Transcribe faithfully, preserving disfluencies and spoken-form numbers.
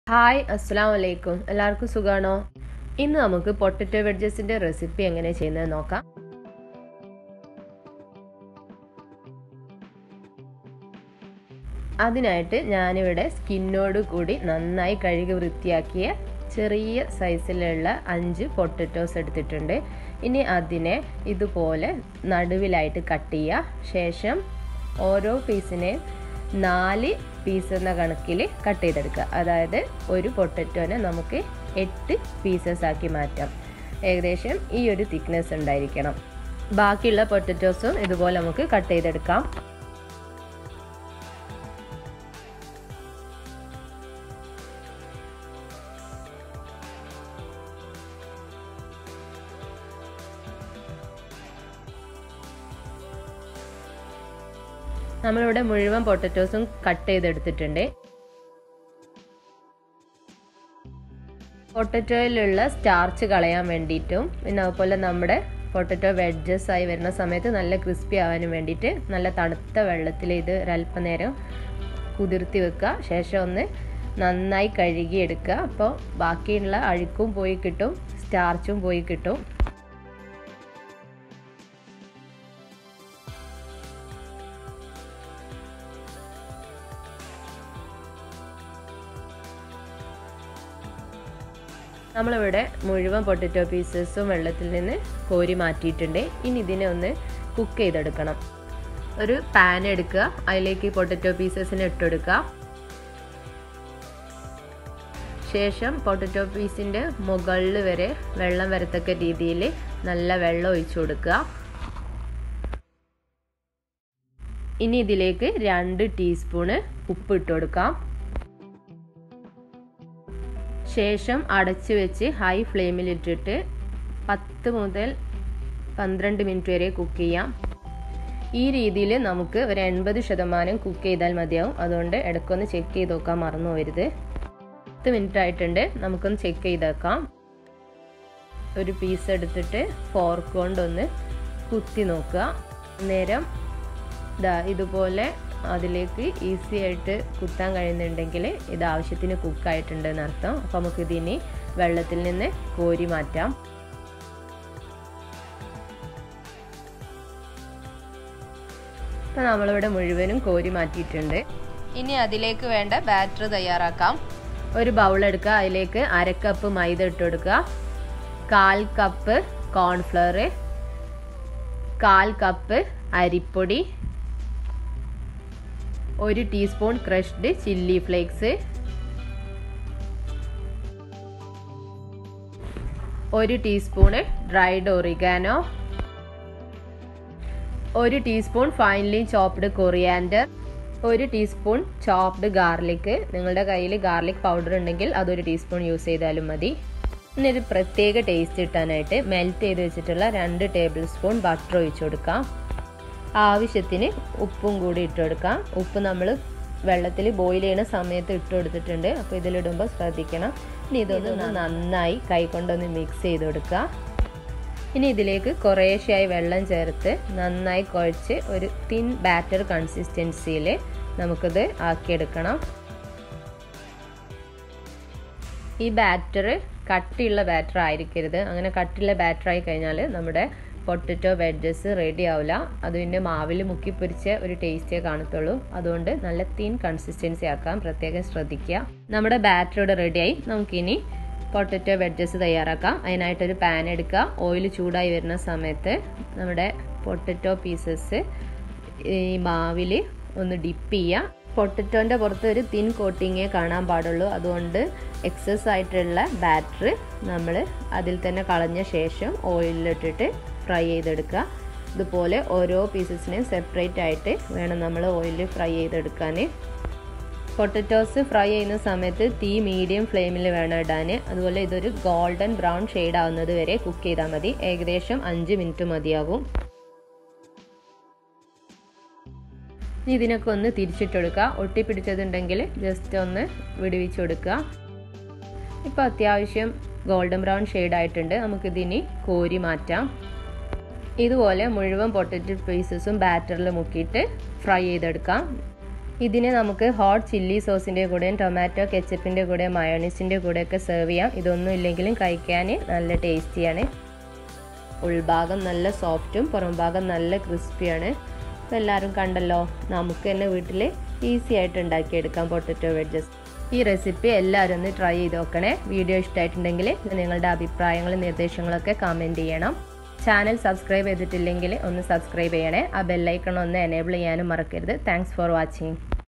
Hi അസ്സലാമു അലൈക്കും. എല്ലാവർക്കും സുഖാണോ? ഇന്ന് നമുക്ക് പൊട്ടറ്റോ വെഡ്ജസിന്റെ റെസിപ്പി എങ്ങനെ ചെയ്യുന്നത് നോക്കാം. അതിനായിട്ട് ഞാനിവിടെ സ്കിന്നോട് കൂടി നന്നായി കഴുകി വൃത്തിയാക്കിയ ചെറിയ സൈസിലുള്ള അഞ്ച് പൊട്ടറ്റോസ് എടുത്തിട്ടുണ്ട്. ഇനി അതിനെ ഇതുപോലെ നടുവിലായിട്ട് കട്ട് ചെയ്യുക. ശേഷം ഓരോ പീസിനെ നാല് പീസ് എന്ന കണക്കിൽ കട്ട് ചെയ്തെടുക്കുക. അതായത് ഒരു പൊട്ടറ്റോനെ നമുക്ക് എട്ട് പീസസ് ആക്കി മാറ്റാം. ഏകദേശം ഈ ഒരു തിക്നെസ് ഉണ്ടായിരിക്കണം. ബാക്കിയുള്ള പൊട്ടറ്റോസും ഇതുപോലെ നമുക്ക് കട്ട് ചെയ്തെടുക്കാം. നമ്മളിവിടെ മുഴുവൻ പൊട്ടറ്റോസും കട്ട് ചെയ്തെടുത്തിട്ടുണ്ട്. പൊട്ടറ്റോയിലുള്ള സ്റ്റാർച്ച് കളയാൻ വേണ്ടിയിട്ടും പിന്നെ അതുപോലെ നമ്മുടെ പൊട്ടറ്റോ വെഡ്ജസ് ആയി വരുന്ന സമയത്ത് നല്ല ക്രിസ്പി ആവാനും വേണ്ടിയിട്ട് നല്ല തണുത്ത വെള്ളത്തിൽ ഇത് ഒരല്പനേരം കുതിർത്തി വെക്കുക. ശേഷം ഒന്ന് നന്നായി കഴുകിയെടുക്കുക. അപ്പോൾ ബാക്കിയുള്ള അഴുക്കും പോയി കിട്ടും, സ്റ്റാർച്ചും പോയി കിട്ടും. നമ്മളിവിടെ മുഴുവൻ പൊട്ടറ്റോ പീസസും വെള്ളത്തിൽ നിന്ന് കോരി മാറ്റിയിട്ടുണ്ട്. ഇനി ഇതിനെ ഒന്ന് കുക്ക് ചെയ്തെടുക്കണം. ഒരു പാൻ എടുക്കുക, അതിലേക്ക് പൊട്ടറ്റോ പീസസിനെ ഇട്ടെടുക്കുക. ശേഷം പൊട്ടറ്റോ പീസിൻ്റെ മുകളിൽ വരെ വെള്ളം വരത്തക്ക രീതിയിൽ നല്ല വെള്ളം ഒഴിച്ചു കൊടുക്കുക. ഇനി ഇതിലേക്ക് രണ്ട് ടീസ്പൂണ് ഉപ്പ് ഇട്ട് കൊടുക്കാം. ശേഷം അടച്ചു വെച്ച് ഹൈ ഫ്ലെയിമിൽ ഇട്ടിട്ട് പത്ത് മുതൽ പന്ത്രണ്ട് മിനിറ്റ് വരെ കുക്ക് ചെയ്യാം. ഈ രീതിയിൽ നമുക്ക് ഒരു എൺപത് ശതമാനം കുക്ക് ചെയ്താൽ മതിയാവും. അതുകൊണ്ട് ഇടയ്ക്കൊന്ന് ചെക്ക് ചെയ്ത് നോക്കാൻ മറന്നു പോകരുത്. പത്ത് മിനിറ്റ് ആയിട്ടുണ്ട്. നമുക്കൊന്ന് ചെക്ക് ചെയ്തേക്കാം. ഒരു പീസ് എടുത്തിട്ട് ഫോർക്ക് കൊണ്ടൊന്ന് കുത്തി നോക്കുക. നേരം ഇതാ ഇതുപോലെ അതിലേക്ക് ഈസി ആയിട്ട് കുത്താൻ കഴിയുന്നുണ്ടെങ്കിൽ ഇത് ആവശ്യത്തിന് കുക്കായിട്ടുണ്ടെന്ന് അർത്ഥം. അപ്പോൾ നമുക്കിതിനി വെള്ളത്തിൽ നിന്ന് കോരി മാറ്റാം. അപ്പോൾ നമ്മളിവിടെ മുഴുവനും കോരി മാറ്റിയിട്ടുണ്ട്. ഇനി അതിലേക്ക് വേണ്ട ബാറ്റർ തയ്യാറാക്കാം. ഒരു ബൗൾ എടുക്കുക, അതിലേക്ക് അര കപ്പ് മൈദ ഇട്ട് കൊടുക്കുക, കാൽ കപ്പ് കോൺഫ്ലവർ, കാൽ കപ്പ് അരിപ്പൊടി, ഒരു ടീസ്പൂൺ ക്രഷ്ഡ് ചില്ലി ഫ്ലേക്സ്, ഒരു ടീസ്പൂണ് ഡ്രൈഡ് ഒറിഗാനോ, ഒരു ടീസ്പൂൺ ഫൈൻലി ചോപ്ഡ് കൊറിയാൻഡർ, ഒരു ടീസ്പൂൺ ചോപ്ഡ് ഗാർലിക്. നിങ്ങളുടെ കയ്യിൽ ഗാർലിക് പൗഡർ ഉണ്ടെങ്കിൽ അതൊരു ടീസ്പൂൺ യൂസ് ചെയ്താലും മതി. പിന്നെ ഒരു പ്രത്യേക ടേസ്റ്റ് കിട്ടാനായിട്ട് മെൽറ്റ് ചെയ്ത് വെച്ചിട്ടുള്ള രണ്ട് ടേബിൾ സ്പൂൺ ബട്ടർ ഒഴിച്ചു കൊടുക്കാം. ആവശ്യത്തിന് ഉപ്പും കൂടി ഇട്ട് കൊടുക്കാം. ഉപ്പ് നമ്മൾ വെള്ളത്തിൽ ബോയിൽ ചെയ്യുന്ന സമയത്ത് ഇട്ട് കൊടുത്തിട്ടുണ്ട്. അപ്പോൾ ഇതിലിടുമ്പോൾ ശ്രദ്ധിക്കണം. ഇനി ഇതൊന്ന് നന്നായി കൈകൊണ്ടൊന്ന് മിക്സ് ചെയ്ത് കൊടുക്കുക. ഇനി ഇതിലേക്ക് കുറേശ്ശെയായി വെള്ളം ചേർത്ത് നന്നായി കുഴച്ച് ഒരു തിൻ ബാറ്റർ കൺസിസ്റ്റൻസിയിൽ നമുക്കിത് ആക്കിയെടുക്കണം. ഈ ബാറ്റർ കട്ടിയുള്ള ബാറ്റർ ആയിരിക്കരുത്. അങ്ങനെ കട്ടിയുള്ള ബാറ്റർ ആയി കഴിഞ്ഞാൽ നമ്മുടെ പൊട്ടറ്റോ വെഡ്ജസ് റെഡി ആവില്ല. അതിൻ്റെ മാവിൽ മുക്കി പൊരിച്ച ഒരു ടേസ്റ്റേ കാണത്തുള്ളൂ. അതുകൊണ്ട് നല്ല തിൻ കൺസിസ്റ്റൻസി ആക്കാൻ പ്രത്യേകം ശ്രദ്ധിക്കുക. നമ്മുടെ ബാറ്റർ ഇവിടെ റെഡിയായി. നമുക്കിനി പൊട്ടറ്റോ വെഡ്ജസ് തയ്യാറാക്കാം. അതിനായിട്ടൊരു പാൻ എടുക്കുക. ഓയിൽ ചൂടായി വരുന്ന സമയത്ത് നമ്മുടെ പൊട്ടറ്റോ പീസസ് ഈ മാവിൽ ഒന്ന് ഡിപ്പ് ചെയ്യുക. പൊട്ടറ്റോൻ്റെ പുറത്ത് ഒരു തിൻ കോട്ടിങ്ങേ കാണാൻ പാടുള്ളൂ. അതുകൊണ്ട് എക്സസ് ആയിട്ടുള്ള ബാറ്റർ നമ്മൾ അതിൽ തന്നെ കളഞ്ഞ ശേഷം ഓയിലിലിട്ടിട്ട് ഫ്രൈ ചെയ്തെടുക്കുക. ഇതുപോലെ ഓരോ പീസസിനെയും സെപ്പറേറ്റ് ആയിട്ട് വേണം നമ്മൾ ഓയിലിൽ ഫ്രൈ ചെയ്തെടുക്കാൻ. പൊട്ടറ്റോസ് ഫ്രൈ ചെയ്യുന്ന സമയത്ത് തീ മീഡിയം ഫ്ലെയിമിൽ വേണം ഇടാൻ. അതുപോലെ ഇതൊരു ഗോൾഡൻ ബ്രൗൺ ഷെയ്ഡ് ആവുന്നത് വരെ കുക്ക് ചെയ്താൽ മതി. ഏകദേശം അഞ്ച് മിനിറ്റ് മതിയാകും. ഇതിനൊക്കെ ഒന്ന് തിരിച്ചിട്ടെടുക്കുക. ഒട്ടിപ്പിടിച്ചതുണ്ടെങ്കിൽ ജസ്റ്റ് ഒന്ന് വിടുവിച്ച് കൊടുക്കുക. ഇപ്പോൾ അത്യാവശ്യം ഗോൾഡൻ ബ്രൗൺ ഷെയ്ഡ് ആയിട്ടുണ്ട്. നമുക്കിതിനി കോരി മാറ്റാം. ഇതുപോലെ മുഴുവൻ പൊട്ടറ്റോ പീസസും ബാറ്ററിൽ മുക്കിയിട്ട് ഫ്രൈ ചെയ്തെടുക്കാം. ഇതിനെ നമുക്ക് ഹോട്ട് ചില്ലി സോസിൻ്റെ കൂടെയും ടൊമാറ്റോ കെച്ചപ്പിൻ്റെ കൂടെ മയോണീസിൻ്റെ കൂടെയൊക്കെ സെർവ് ചെയ്യാം. ഇതൊന്നും ഇല്ലെങ്കിലും കഴിക്കാൻ നല്ല ടേസ്റ്റിയാണ്. ഉൾഭാഗം നല്ല സോഫ്റ്റും പുറം ഭാഗം നല്ല ക്രിസ്പിയാണ്. അപ്പോൾ എല്ലാവരും കണ്ടല്ലോ, നമുക്ക് തന്നെ വീട്ടിൽ ഈസി ആയിട്ട് ഉണ്ടാക്കിയെടുക്കാം പൊട്ടറ്റോ വെഡ്ജസ്. ഈ റെസിപ്പി എല്ലാവരും ഒന്ന് ട്രൈ ചെയ്ത് നോക്കണേ. വീഡിയോ ഇഷ്ടമായിട്ടുണ്ടെങ്കിൽ നിങ്ങളുടെ അഭിപ്രായങ്ങളും നിർദ്ദേശങ്ങളൊക്കെ കമൻറ്റ് ചെയ്യണം. ചാനൽ സബ്സ്ക്രൈബ് ചെയ്തിട്ടില്ലെങ്കിൽ ഒന്ന് സബ്സ്ക്രൈബ് ചെയ്യണേ. ആ ബെല്ലൈക്കൺ ഒന്ന് എനേബിൾ ചെയ്യാനും മറക്കരുത്. Thanks for watching.